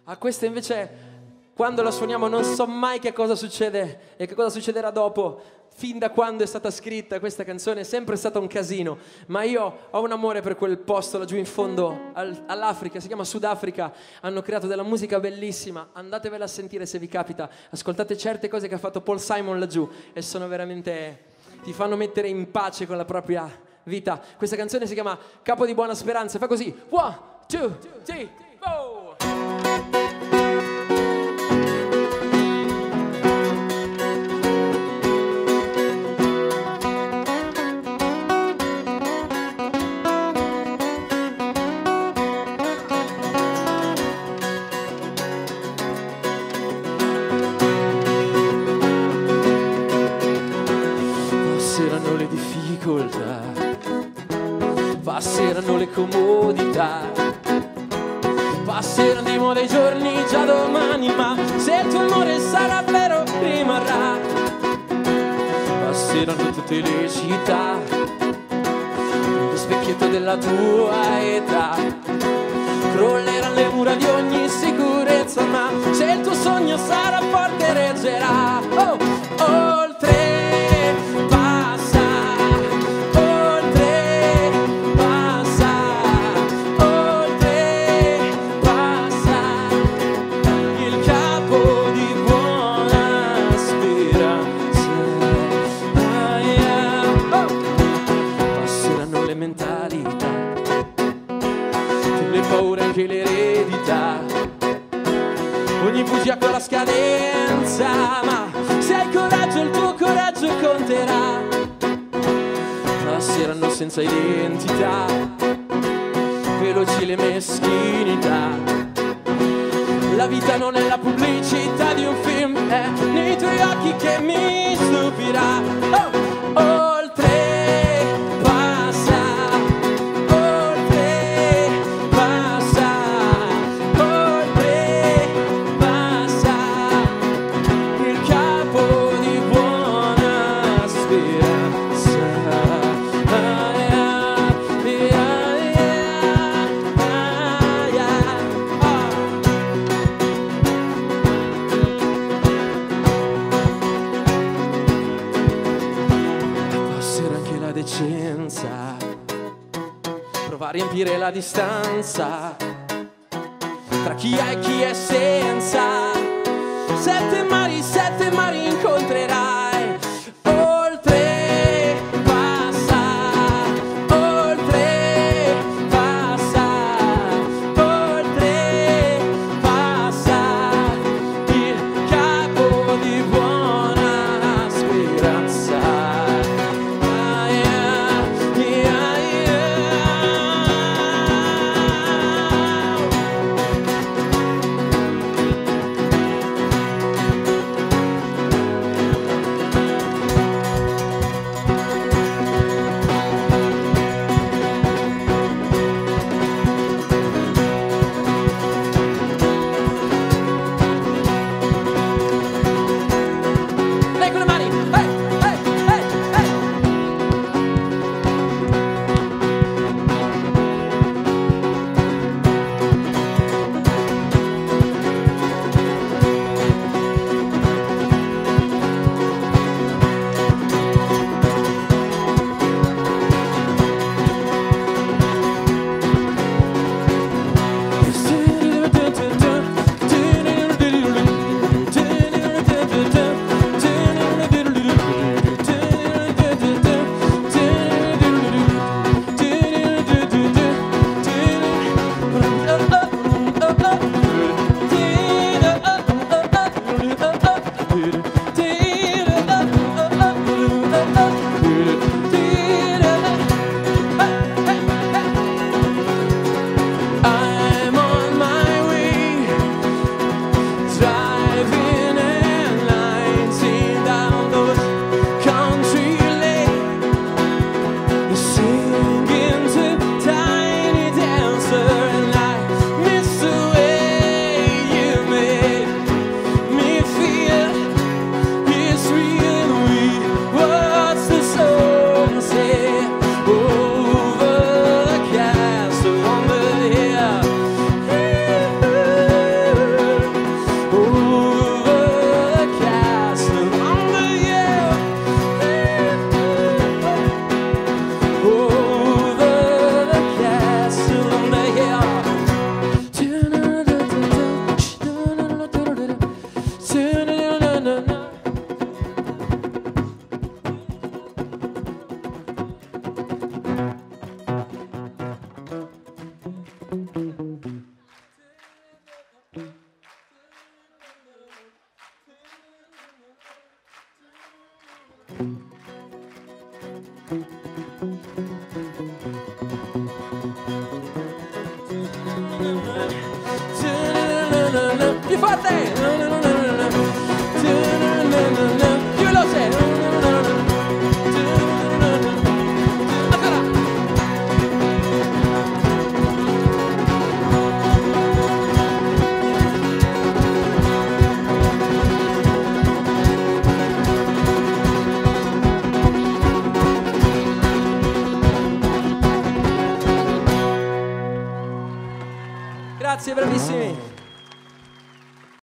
A questa invece, quando la suoniamo, non so mai che cosa succede e che cosa succederà dopo. Fin da quando è stata scritta questa canzone è sempre stato un casino, ma io ho un amore per quel posto laggiù in fondo all'Africa, si chiama Sudafrica. Hanno creato della musica bellissima, andatevela a sentire se vi capita, ascoltate certe cose che ha fatto Paul Simon laggiù e sono veramente, ti fanno mettere in pace con la propria vita. Questa canzone si chiama Capo di Buona Speranza, fa così: 1, 2, 3, 4. Passeranno le difficoltà, passeranno le comodità, passeranno di moda i giorni già domani, ma se il tuo amore sarà vero rimarrà. Passeranno tutte le città, lo specchietto della tua età, crolleranno le mura di ogni sicurezza, ma se il tuo sogno sarà forte reggerà. Oltre che l'eredità, ogni bugia con la scadenza, ma se hai coraggio il tuo coraggio conterà. Passeranno senza identità, veloci le meschinità, la vita non è la pubblicità di un film, è nei tuoi occhi che mi stupirà. Prova a riempire la distanza tra chi ha e chi è senza. 7 mari incontrerai. Oltre passa, oltre passa, oltre passa il capo di buona speranza. Più forte! Più veloce! Ancora! Grazie, bravissimi!